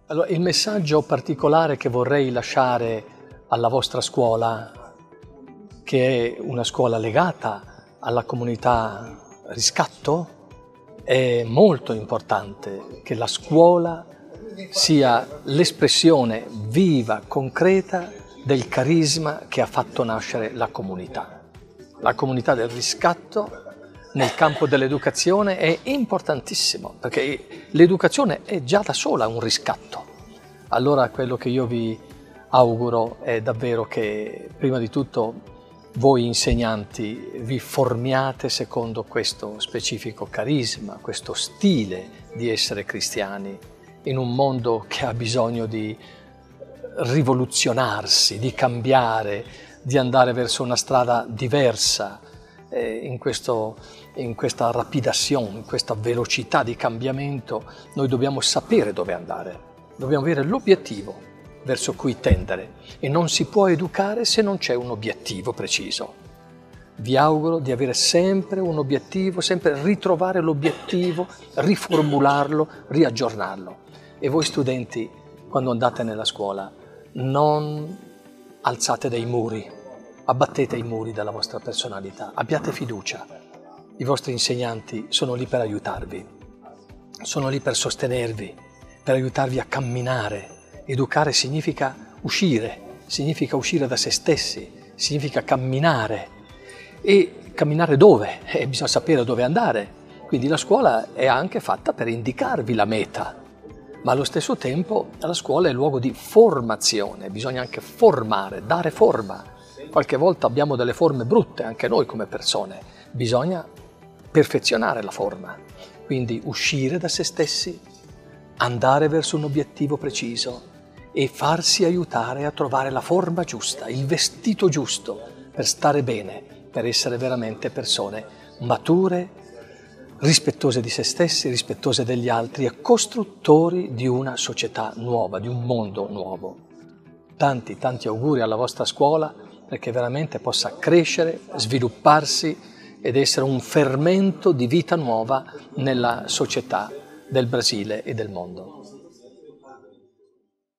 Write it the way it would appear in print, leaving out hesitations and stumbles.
Allora, il messaggio particolare che vorrei lasciare alla vostra scuola, che è una scuola legata alla comunità Riscatto, è molto importante che la scuola sia l'espressione viva, concreta del carisma che ha fatto nascere la comunità. La comunità del Riscatto nel campo dell'educazione è importantissimo, perché l'educazione è già da sola un riscatto. Allora quello che io vi auguro è davvero che prima di tutto voi insegnanti vi formiate secondo questo specifico carisma, questo stile di essere cristiani in un mondo che ha bisogno di rivoluzionarsi, di cambiare, di andare verso una strada diversa. In questa rapidazione, in questa velocità di cambiamento, noi dobbiamo sapere dove andare, dobbiamo avere l'obiettivo verso cui tendere e non si può educare se non c'è un obiettivo preciso. Vi auguro di avere sempre un obiettivo, sempre ritrovare l'obiettivo, riformularlo, riaggiornarlo. E voi studenti, quando andate nella scuola, non alzate dei muri, abbattete i muri della vostra personalità, abbiate fiducia. I vostri insegnanti sono lì per aiutarvi, sono lì per sostenervi, per aiutarvi a camminare. Educare significa uscire da se stessi, significa camminare. E camminare dove? Bisogna sapere dove andare. Quindi la scuola è anche fatta per indicarvi la meta, ma allo stesso tempo la scuola è luogo di formazione, bisogna anche formare, dare forma. Qualche volta abbiamo delle forme brutte, anche noi come persone, bisogna perfezionare la forma, quindi uscire da se stessi, andare verso un obiettivo preciso e farsi aiutare a trovare la forma giusta, il vestito giusto per stare bene, per essere veramente persone mature, rispettose di se stessi, rispettose degli altri e costruttori di una società nuova, di un mondo nuovo. Tanti auguri alla vostra scuola, perché veramente possa crescere, svilupparsi ed essere un fermento di vita nuova nella società del Brasile e del mondo.